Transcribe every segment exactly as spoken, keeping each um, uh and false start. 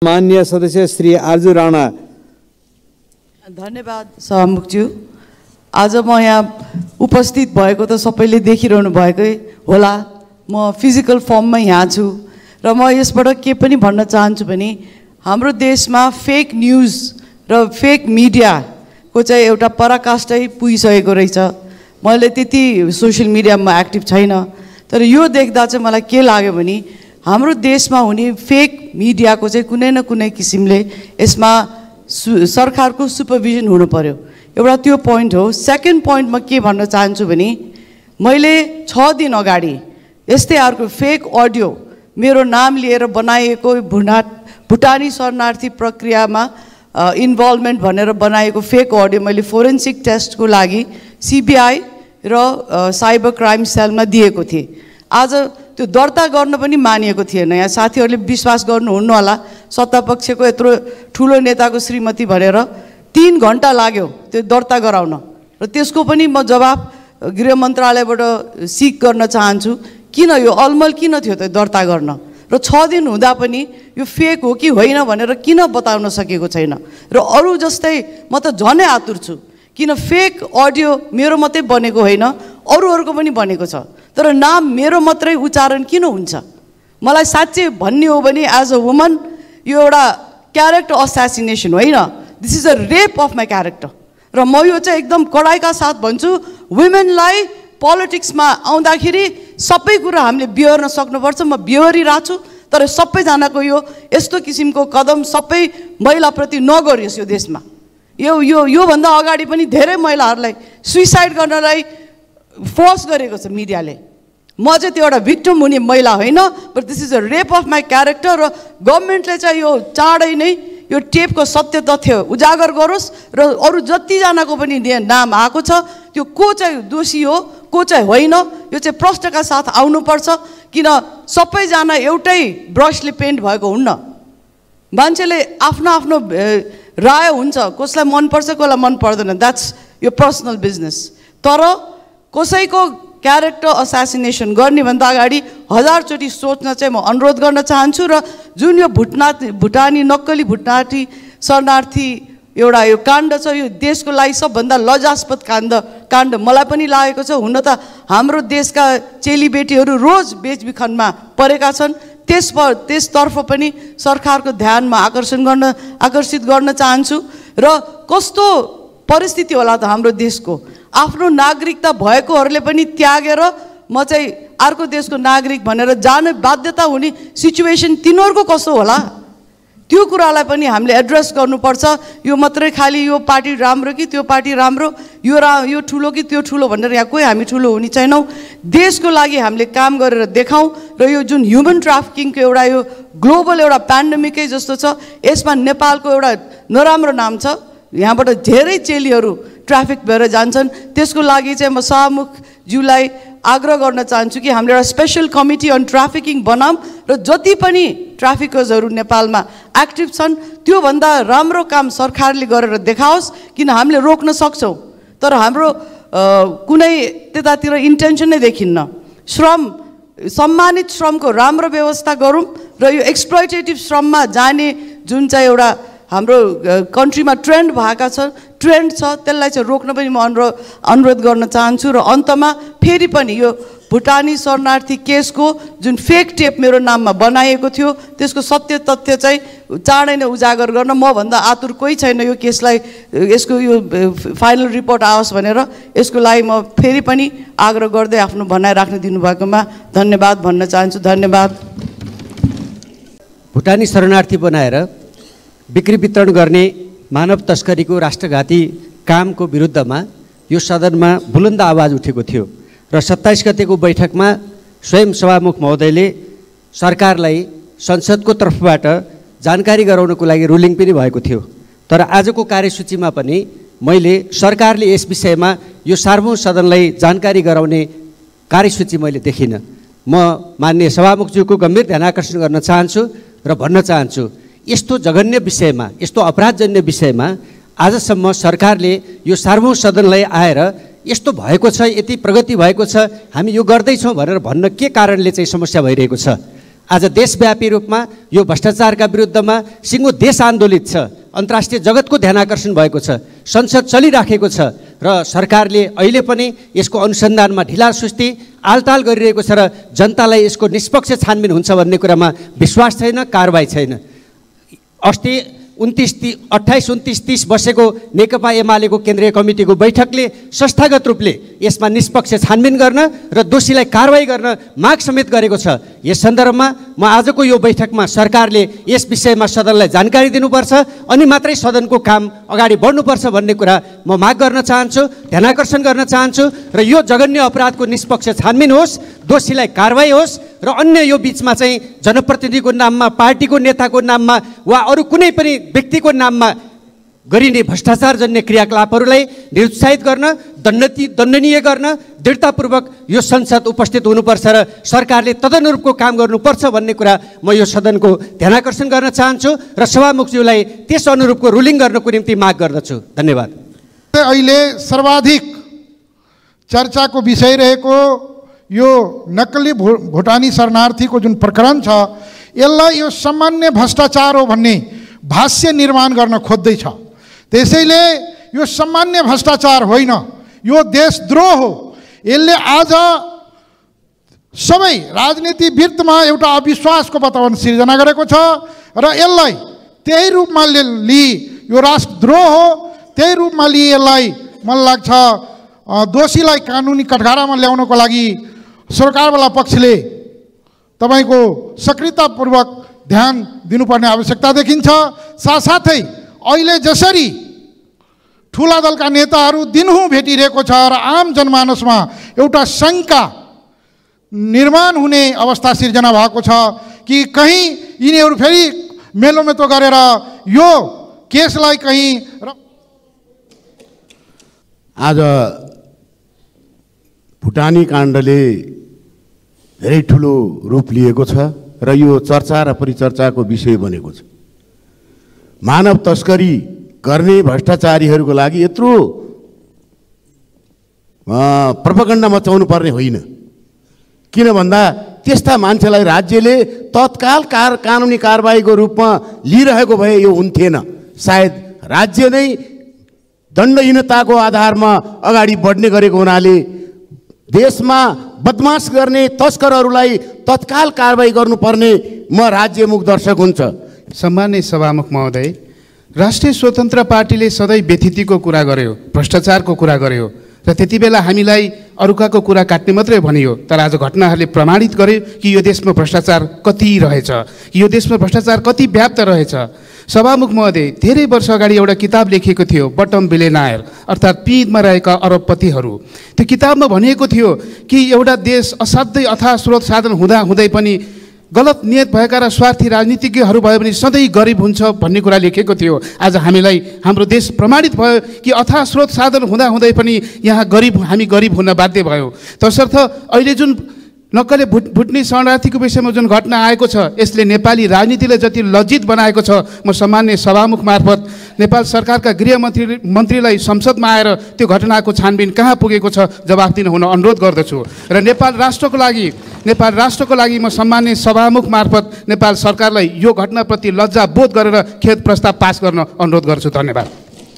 माननीय सदस्य श्री आरजू राणा। धन्यवाद सभामुखज्यू। आज म यहाँ उपस्थित भएको त सबैले देखिरहनु भएकै होला, म फिजिकल फर्ममा यहाँ छु र म यसबाट के पनि भन्न चाहन्छु भने हाम्रो देशमा फेक न्युज र फेक मिडियाको चाहिँ एउटा पराकाष्ठै पुगिसकेको रहेछ। मैले त्यति सोसियल मिडियामा एक्टिभ छैन, तर यो देख्दा चाहिँ मलाई के लाग्यो भने हाम्रो देशमा हुने फेक मिडियाको चाहिँ कुनै न कुनै किसिमले यसमा सु सरकारको सुपरभिजन हुनु पर्यो। एउटा त्यो पोइन्ट हो। सेकेन्ड पोइन्ट म के भन्न चाहन्छु भने मैले छ दिन अगाडि यस्तै अर्को फेक अडियो मेरो नाम लिएर बनाइएको भुटा भुटानी शरणार्थी प्रक्रियामा इन्भल्भमेन्ट भनेर बनाएको फेक अडियो मैले फोरेन्सिक टेस्टको लागि सिबिआई र साइबर क्राइम सेलमा दिएको थिएँ। आज त्यो दर्ता गर्न पनि मानिएको थिएन। यहाँ साथीहरूले विश्वास गर्नुहुन्न होला, सत्तापक्षको यत्रो ठुलो नेताको श्रीमती भनेर तीन घन्टा लाग्यो त्यो दर्ता गराउन र त्यसको पनि म जवाब गृह मन्त्रालयबाट सिक गर्न चाहन्छु। किन यो अलमल किन थियो त्यो दर्ता गर्न र छ दिन हुँदा पनि यो फेक हो कि होइन भनेर किन बताउन सकेको छैन। र अरू जस्तै म त झनै आतुर छु, किन फेक अडियो मेरो मात्रै बनेको होइन, अरूहरूको पनि बनेको छ, तर नाम मेरो मात्रै उच्चारण किन हुन्छ? मलाई साँच्चै भन्ने हो भने एज अ वुमन यो एउटा क्यारेक्टर असासिनेसन होइन, this is a rape of my character. र म यो चाहिँ एकदम कडाइका साथ भन्छु, वुमेनलाई पोलिटिक्समा आउँदाखेरि सबै कुरा हामीले बिहोर्न सक्नुपर्छ। म बिहोरिरहेको छु, तर सबैजनाको यो यस्तो किसिमको कदम सबै महिलाप्रति नगरियोस्। यो देशमा यो यो योभन्दा अगाडि पनि धेरै महिलाहरूलाई सुइसाइड गर्नलाई फोर्स गरेको छ मिडियाले। म चाहिँ त्यो एउटा भिक्टिम हुने महिला होइन, but this is a rape of my character. र गभर्मेन्टले चाहिँ यो चाँडै नै यो टेपको सत्य तथ्य उजागर गरोस् र अरू जतिजनाको पनि नाम आएको छ त्यो को चाहिँ दोषी हो को चाहिँ होइन यो चाहिँ प्रश्नका साथ आउनुपर्छ। किन सबैजना एउटै ब्रसले पेन्ट भएको हुन्न। मान्छेले आफ्नो आफ्नो राय हुन्छ, कसलाई मनपर्छ कसलाई मन पर्दैन, द्याट्स यो पर्सनल बिजनेस। तर कसैको क्यारेक्टर असासिनेसन गर्ने भन्दा अगाडि हजारचोटि सोच्न चाहिँ म अनुरोध गर्न चाहन्छु। र जुन यो भुटना भुटानी नक्कली भुटानी शरणार्थी एउटा यो काण्ड छ, यो देशको लागि सबभन्दा लज्जास्पद काण्ड काण्ड मलाई पनि लागेको छ। हुन त हाम्रो देशका चेलीबेटीहरू रोज बेचबिखनमा परेका छन्, त्यस त्यसतर्फ पनि सरकारको ध्यानमा आकर्षण गर्न आकर्षित गर्न चाहन्छु। र कस्तो परिस्थिति होला त हाम्रो देशको, आफ्नो नागरिकता भएकोहरूले पनि त्यागेर म चाहिँ अर्को देशको नागरिक भनेर जाने बाध्यता हुने सिचुएसन तिनीहरूको कस्तो होला, त्यो कुरालाई पनि हामीले एड्रेस गर्नुपर्छ। यो मात्रै खालि यो पार्टी राम्रो कि त्यो पार्टी राम्रो, यो रा यो ठुलो कि त्यो ठुलो भनेर यहाँ कोही हामी ठुलो हुने छैनौँ। देशको लागि हामीले काम गरेर देखाउँ। र यो जुन ह्युमन ट्राफिकिङको एउटा यो ग्लोबल एउटा पेन्डेमिकै जस्तो छ, यसमा नेपालको एउटा नराम्रो नाम छ। यहाँबाट धेरै चेलीहरू ट्राफिक भएर जान्छन्। त्यसको लागि चाहिँ म सभामुखज्यूलाई आग्रह गर्न चाहन्छु कि हामीले एउटा स्पेसल कमिटी अन ट्राफिकिङ बनाऊँ र जति पनि ट्राफिकर्सहरू नेपालमा एक्टिभ छन् त्योभन्दा राम्रो काम सरकारले गरेर देखाओस्, किन हामीले रोक्न सक्छौँ। तर हाम्रो कुनै त्यतातिर इन्टेन्सन नै देखिन्न। श्रम सम्मानित श्रमको राम्रो व्यवस्था गरौँ र यो एक्सप्लोइटेटिभ श्रममा जाने जुन चाहिँ एउटा हाम्रो कन्ट्रीमा ट्रेन्ड भएका छ ट्रेन्ड छ त्यसलाई चाहिँ रोक्न पनि म अनुरोध अनुरोध गर्न चाहन्छु। र अन्तमा फेरि पनि यो भुटानी शरणार्थी केसको जुन फेक टेप मेरो नाममा बनाइएको थियो त्यसको सत्य तथ्य चाहिँ चाँडै नै उजागर गर्न म भन्दा आतुर कोही छैन। यो केसलाई यसको यो फाइनल रिपोर्ट आओस् भनेर यसको लागि म फेरि पनि आग्रह गर्दै आफ्नो भनाइ राख्न दिनुभएकोमा धन्यवाद भन्न चाहन्छु। धन्यवाद। भुटानी शरणार्थी बनाएर बिक्री वितरण गर्ने मानव तस्करीको राष्ट्रघाती कामको विरुद्धमा यो सदनमा बुलन्द आवाज उठेको थियो र सत्ताइस गतेको बैठकमा स्वयं सभामुख महोदयले सरकारलाई संसदको तर्फबाट जानकारी गराउनको लागि रुलिङ पनि भएको थियो। तर आजको कार्यसूचीमा पनि मैले सरकारले यस विषयमा यो सार्वभौम सदनलाई जानकारी गराउने कार्यसूची मैले देखिनँ। म माननीय सभामुखज्यूको गम्भीर ध्यान आकर्षण गर्न चाहन्छु र भन्न चाहन्छु यस्तो जघन्य विषयमा यस्तो अपराधजन्य विषयमा आजसम्म सरकारले यो सार्वभौम सदनलाई आएर यस्तो भएको छ, यति प्रगति भएको छ, हामी यो गर्दैछौँ भनेर भन्न के कारणले चाहिँ समस्या भइरहेको छ। आज देशव्यापी रूपमा यो भ्रष्टाचारका विरुद्धमा सिङ्गो देश आन्दोलित छ, अन्तर्राष्ट्रिय जगतको ध्यान आकर्षण भएको छ, संसद चलिराखेको छ र सरकारले अहिले पनि यसको अनुसन्धानमा ढिलासुस्ती आलताल गरिरहेको छ र जनतालाई यसको निष्पक्ष छानबिन हुन्छ भन्ने कुरामा विश्वास छैन, कारबाही छैन। अस्ति उन्तिस ती अट्ठाइस उन्तिस तीस बसेको नेकपा एमालेको केन्द्रीय कमिटीको बैठकले संस्थागत रूपले यसमा निष्पक्ष छानबिन गर्न र दोषीलाई कारबाही गर्न माग समेत गरेको छ। यस सन्दर्भमा म आजको यो बैठकमा सरकारले यस विषयमा सदनलाई जानकारी दिनुपर्छ अनि मात्रै सदनको काम अगाडि बढ्नुपर्छ भन्ने कुरा म माग गर्न चाहन्छु, ध्यानाकर्षण गर्न चाहन्छु र यो जघन्य अपराधको निष्पक्ष छानबिन होस्, दोषीलाई कारबाही होस् र अन्य यो बिचमा चाहिँ जनप्रतिनिधिको नाममा, पार्टीको नेताको नाममा वा अरू कुनै पनि व्यक्तिको नाममा गरिने भ्रष्टाचारजन्य क्रियाकलापहरूलाई निरुत्साहित गर्न, दण्डनीय दण्डनीय गर्न दृढतापूर्वक यो संसद उपस्थित हुनुपर्छ र सरकारले तदनुरूपको काम गर्नुपर्छ भन्ने कुरा म यो सदनको ध्यानाकर्षण गर्न चाहन्छु र सभामुखज्यूलाई त्यस अनुरूपको रुलिङ गर्नको निम्ति माग गर्दछु। धन्यवाद। अहिले सर्वाधिक चर्चाको विषय रहेको यो नक्कली भुटानी शरणार्थीको जुन प्रकरण छ, यसलाई यो सामान्य भ्रष्टाचार हो भन्ने भाष्य निर्माण गर्न खोज्दैछ। त्यसैले यो सामान्य भ्रष्टाचार होइन, यो देशद्रोह हो। यसले आज सबै राजनीति वृत्तमा एउटा अविश्वासको वातावरण सिर्जना गरेको छ र यसलाई त्यही रूपमा लिई यो राष्ट्रद्रोह हो, त्यही रूपमा लिई यसलाई मलाई लाग्छ दोषीलाई कानुनी कठघरामा ल्याउनको लागि सरकारवाला पक्षले तपाईको सक्रियतापूर्वक ध्यान दिनुपर्ने आवश्यकता देखिन्छ। साथसाथै अहिले जसरी ठुला दलका नेताहरू दिनहुँ भेटिरहेको छ र आम जनमानसमा एउटा शङ्का निर्माण हुने अवस्था सिर्जना भएको छ कि कहीँ यिनीहरू फेरि मेलोमेतो गरेर यो केसलाई कहीँ आज भुटानी काण्डले धेरै ठुलो रूप लिएको छ र यो चर्चा र परिचर्चाको विषय बनेको छ। मानव तस्करी गर्ने भ्रष्टाचारीहरूको लागि यत्रो प्रोपगन्डा मचाउनु पर्ने होइन। किन भन्दा त्यस्ता मान्छेलाई राज्यले तत्काल कार कानुनी कारबाहीको रूपमा लिइरहेको भए यो हुन्थेन। सायद राज्य नै दण्डहीनताको आधारमा अगाडि बढ्ने गरेको हुनाले देशमा बदमास गर्ने तस्करहरूलाई तत्काल कारबाही गर्नुपर्ने म राज्यमुख दर्शक हुन्छ। सम्माननीय सभामुख महोदय, राष्ट्रिय स्वतन्त्र पार्टीले सधैँ व्यथितिको कुरा गर्यो, भ्रष्टाचारको कुरा गर्यो र त्यति बेला हामीलाई अरूकाको कुरा काट्ने मात्रै भनियो। तर आज घटनाहरूले प्रमाणित गर्यो कि यो देशमा भ्रष्टाचार कति रहेछ, कि यो देशमा भ्रष्टाचार कति व्याप्त रहेछ। सभामुख महोदय, धेरै वर्ष अगाडि एउटा किताब लेखिएको थियो, बटम बिलियनायर अर्थात् पिँधमा रहेका अरबपतिहरू। त्यो किताबमा भनिएको थियो कि एउटा देश असाध्यै अथाह स्रोत साधन हुँदा हुँदै पनि गलत नियत भएका र स्वार्थी राजनीतिज्ञहरू भयो भने सधैँ गरिब हुन्छ भन्ने कुरा लेखेको थियो। आज हामीलाई हाम्रो देश प्रमाणित भयो कि अथाह स्रोत साधन हुँदा हुँदै पनि यहाँ गरिब हामी गरिब हुन बाध्य भयो। तसर्थ अहिले जुन नक्कले भुट भुट्ने शरणार्थीको विषयमा जुन घटना आएको छ, यसले नेपाली राजनीतिलाई जति लज्जित बनाएको छ, म सामान्य सभामुख मार्फत नेपाल सरकारका गृहमन्त्री मन्त्रीलाई संसदमा आएर त्यो घटनाको छानबिन कहाँ पुगेको छ जवाफ दिन हुन अनुरोध गर्दछु। र नेपाल राष्ट्रको लागि नेपाल राष्ट्रको लागि म सामान्य सभामुख मार्फत नेपाल सरकारलाई यो घटनाप्रति लज्जा बोध गरेर खेद प्रस्ताव पास गर्न अनुरोध गर्छु। धन्यवाद।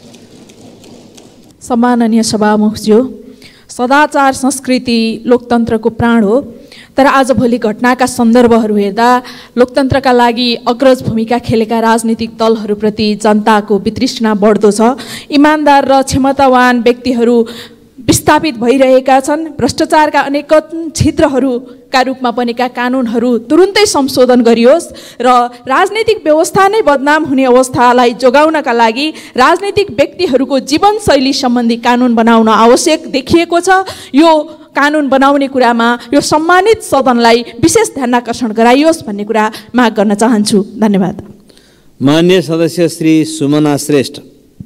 सम्माननीय सभामुखज्यू, सदाचार संस्कृति लोकतन्त्रको प्राण हो। तर आजभोलि घटनाका सन्दर्भहरू हेर्दा लोकतन्त्रका लागि अग्रज भूमिका खेलेका राजनीतिक दलहरूप्रति जनताको वितृष्णा बढ्दो छ। इमान्दार र क्षमतावान व्यक्तिहरू विस्थापित भइरहेका छन्। भ्रष्टाचारका अनेक छिद्रहरूका रूपमा बनेका कानुनहरू तुरुन्तै संशोधन गरियोस् र राजनीतिक व्यवस्था नै बदनाम हुने अवस्थालाई जोगाउनका लागि राजनीतिक व्यक्तिहरूको जीवनशैली सम्बन्धी कानुन बनाउन आवश्यक देखिएको छ। यो कानुन बनाउने कुरामा यो सम्मानित सदनलाई विशेष ध्यान आकर्षण गराइयोस् भन्ने कुरा माग गर्न चाहन्छु। धन्यवाद। माननीय सदस्य श्री सुमना श्रेष्ठ।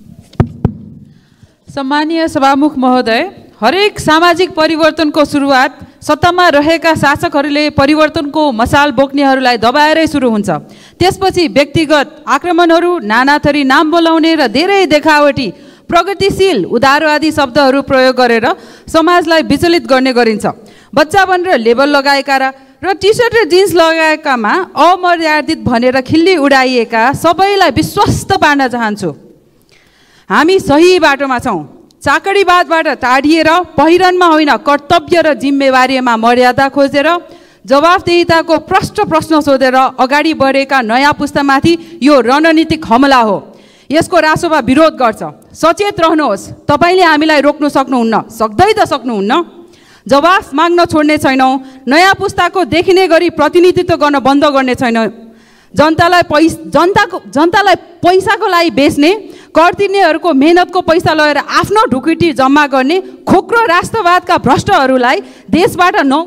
सम्मानीय सभामुख महोदय, हरेक सामाजिक परिवर्तनको सुरुवात सत्तामा रहेका शासकहरूले परिवर्तनको मसाल बोक्नेहरूलाई दबाएरै सुरु हुन्छ। त्यसपछि व्यक्तिगत आक्रमणहरू, नानाथरी नाम बोलाउने र धेरै देखावटी प्रगतिशील उदारवादी शब्दहरू प्रयोग गरेर समाजलाई विचलित गर्ने गरिन्छ। बच्चा भनेर लेबल लगाएका र र टी सर्ट र जिन्स लगाएकामा अमर्यादित भनेर खिल्ली उडाइएका सबैलाई विश्वस्त पार्न चाहन्छु। हामी सही बाटोमा छौँ। चाकडीवादबाट टाढिएर पहिरनमा होइन कर्तव्य र जिम्मेवारीमा मर्यादा खोजेर जवाफदेहिताको प्रष्ट प्रश्न सोधेर अगाडि बढेका नयाँ पुस्तामाथि यो रणनीतिक हमला हो। यसको रासोमा विरोध गर्छ। सचेत रहनुहोस्, तपाईँले हामीलाई रोक्नु सक्नुहुन्न, सक्दै त सक्नुहुन्न। जवाफ माग्न छोड्ने छैनौँ। नयाँ पुस्ताको देखिने गरी प्रतिनिधित्व गर्न बन्द गर्ने छैनौँ। जनतालाई पैस जनताको जनतालाई पैसाको लागि बेच्ने, कर तिर्नेहरूको मेहनतको पैसा लगेर आफ्नो ढुकुटी जम्मा गर्ने खोक्रो राष्ट्रवादका भ्रष्टहरूलाई देशबाट नौ।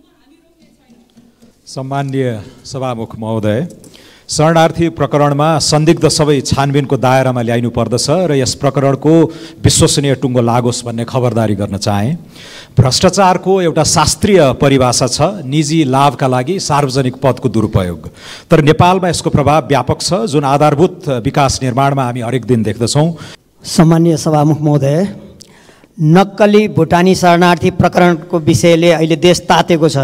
सम्माननीय सभामुख महोदय, शरणार्थी प्रकरणमा संदिग्ध सबै छानबिनको दायरामा ल्याइनु पर्दछ र यस प्रकरणको विश्वसनीय टुङ्गो लागोस् भन्ने खबरदारी गर्न चाहे। भ्रष्टाचारको एउटा शास्त्रीय परिभाषा छ निजी लाभका लागि सार्वजनिक पदको दुरुपयोग, तर नेपालमा यसको प्रभाव व्यापक छ जुन आधारभूत विकास निर्माणमा हामी हरेक दिन देख्दछौँ। सम्माननीय सभामुख महोदय, नक्कली भुटानी शरणार्थी प्रकरणको विषयले अहिले देश तातेको छ।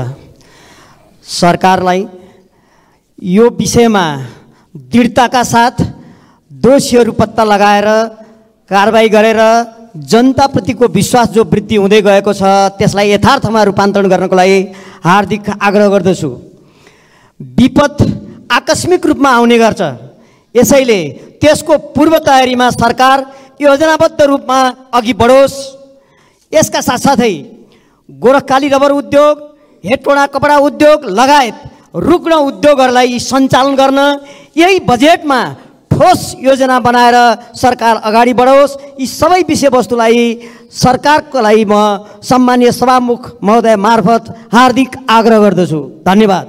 सरकारलाई यो विषयमा दृढताका साथ दोषीहरू पत्ता लगाएर कारबाही गरेर जनताप्रतिको विश्वास जो वृद्धि हुँदै गएको छ त्यसलाई यथार्थमा रूपान्तरण गर्नको लागि हार्दिक आग्रह गर्दछु। विपद आकस्मिक रूपमा आउने गर्छ, यसैले त्यसको पूर्व तयारीमा सरकार योजनाबद्ध रूपमा अघि बढोस्। यसका साथसाथै गोरखकाली रबर उद्योग, हेटोडा कपडा उद्योग लगायत रुग्ण उद्योगहरूलाई सञ्चालन गर्न यही बजेटमा ठोस योजना बनाएर सरकार अगाडि बढोस्। यी सबै विषयवस्तुलाई सरकारको लागि म सम्माननीय सभामुख महोदय मार्फत हार्दिक आग्रह गर्दछु। धन्यवाद।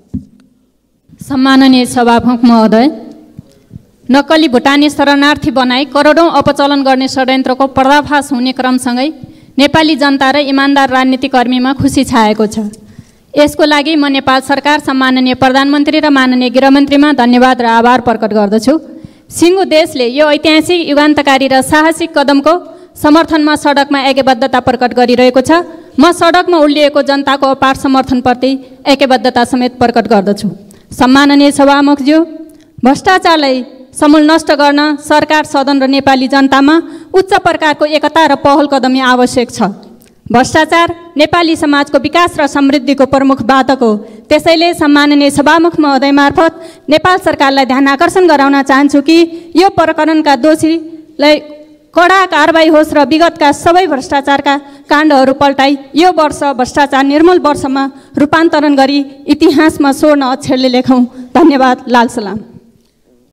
सम्माननीय सभामुख महोदय, नक्कली भुटानी शरणार्थी बनाई करोडौँ अपचलन गर्ने षड्यन्त्रको पर्दाफास हुने क्रमसँगै नेपाली जनता र इमान्दार राजनीतिकर्मीमा खुसी छाएको छ। यसको लागि म नेपाल सरकार, सम्माननीय प्रधानमन्त्री र माननीय गृहमन्त्रीमा धन्यवाद र आभार प्रकट गर्दछु। सिङ्गो देशले यो ऐतिहासिक युगान्तकारी र साहसिक कदमको समर्थनमा सडकमा ऐक्यबद्धता प्रकट गरिरहेको छ। म सडकमा उल्लिएको जनताको अपार समर्थनप्रति ऐक्यबद्धता समेत प्रकट गर्दछु। सम्माननीय सभामुखज्यू, भ्रष्टाचारलाई समूल नष्ट गर्न सरकार, सदन र नेपाली जनतामा उच्च प्रकारको एकता र पहल कदमी आवश्यक छ। भ्रष्टाचार नेपाली समाजको विकास र समृद्धिको प्रमुख बाधक हो। त्यसैले सम्माननीय सभामुख महोदय मार्फत नेपाल सरकारलाई ध्यान आकर्षण गराउन चाहन्छु कि यो प्रकरणका दोषीलाई कडा कारबाही होस् र विगतका सबै भ्रष्टाचारका काण्डहरू पल्टाई यो वर्ष भ्रष्टाचार निर्मूल वर्षमा रूपान्तरण गरी इतिहासमा स्वर्ण अक्षरले लेखौँ। धन्यवाद। लाल सलाम।